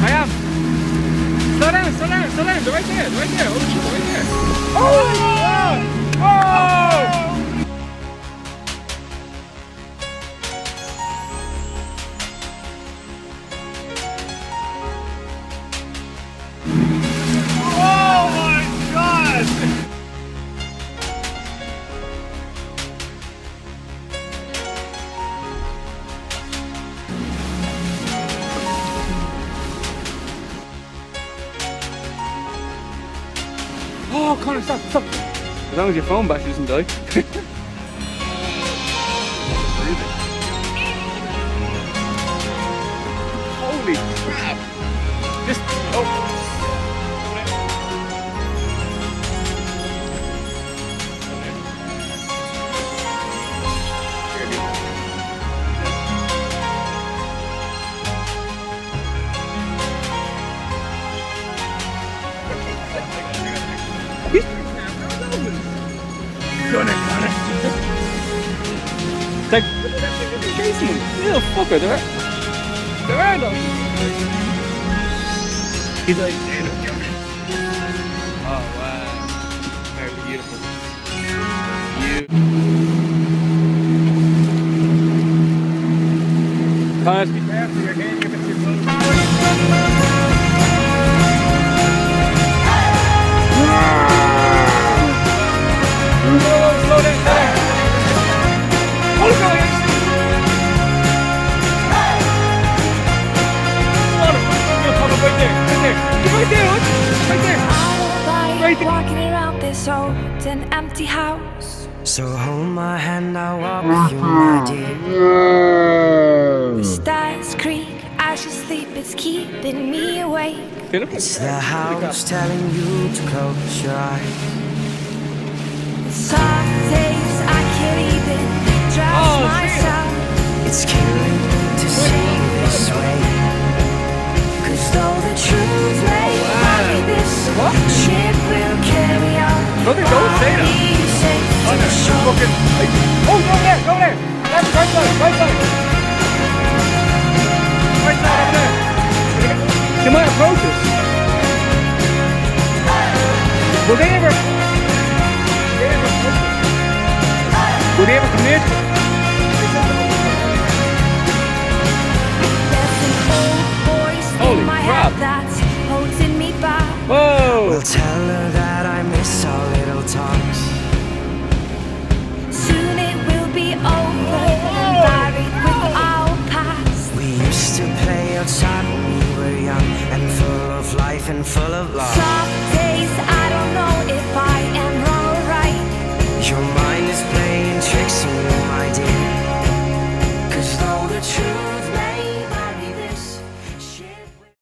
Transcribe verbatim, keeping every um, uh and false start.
I am. Slow down, slow down, slow down. They're right there, they're right there. Oh, shit, they're right there. Oh! Oh! Oh my God! Oh, Connor, stop, stop. As long as your phone battery doesn't die. Holy crap! Just, oh. Gun it, gun it. It's like, they're chasing him. Little fucker, they're They're around him. He's like, oh wow. Very beautiful. You. Connor, be careful, you're getting a bit too close. Slow down, slow down. Hold it going. Right there, right there. Right there, look. Right there. Right there. Walking around this old and empty house. So hold my hand, I'll walk with you, my dear. The stars creak as you sleep, it's keeping me awake. It's the house telling you to close your eyes. Some days I can't even trust oh, myself. It's killing to see this way. Cause though the truth may wow. be this, what? shit will carry on. No, they don't say that. Oh, fucking, oh, go there, go there. That's right side, right side. Right side, over there. They might approach us. Will they ever... Will they ever come near to us? Holy crap! That's holding me back. Whoa! We'll tell her that I miss our little talks. Soon it will be over, buried with our past. We used to play outside when we were young and full of life and full of love. Some